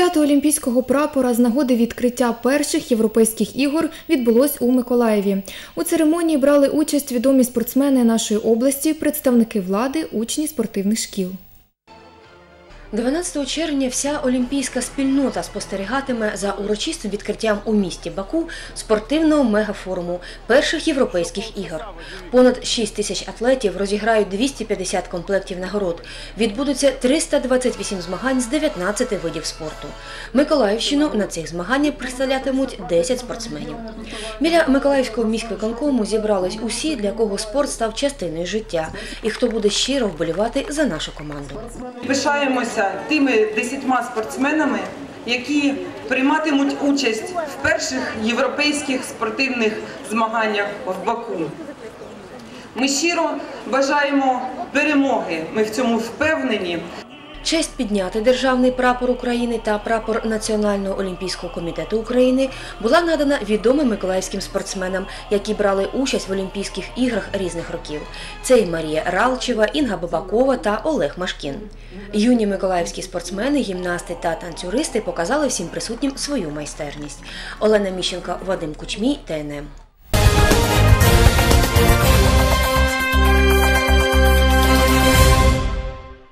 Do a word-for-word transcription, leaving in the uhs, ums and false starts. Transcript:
Свято Олімпійського прапора з нагоди відкриття перших європейських ігор відбулось у Миколаєві. У церемонії брали участь відомі спортсмени нашої області, представники влади, учні спортивних шкіл. дванадцятого червня вся олімпійська спільнота спостерігатиме за урочистим відкриттям у місті Баку спортивного мегафоруму перших європейських ігор. Понад шість тисяч атлетів розіграють двісті п'ятдесят комплектів нагород. Відбудуться триста двадцять вісім змагань з дев'ятнадцяти видів спорту. Миколаївщину на цих змаганнях представлятимуть десять спортсменів. Біля Миколаївського міськвиконкому зібрались усі, для кого спорт став частиною життя і хто буде щиро вболівати за нашу команду. Пишаємося тими десятьма спортсменами, які прийматимуть участь в перших європейських спортивних змаганнях в Баку. Ми щиро бажаємо перемоги, ми в цьому впевнені. Честь підняти державний прапор України та прапор Національного олімпійського комітету України була надана відомим миколаївським спортсменам, які брали участь в Олімпійських іграх різних років. Це і Марія Ралчева, Інга Бабакова та Олег Машкін. Юні миколаївські спортсмени, гімнасти та танцюристи показали всім присутнім свою майстерність. Олена Міщенко, Вадим Кучмій, Т Н М.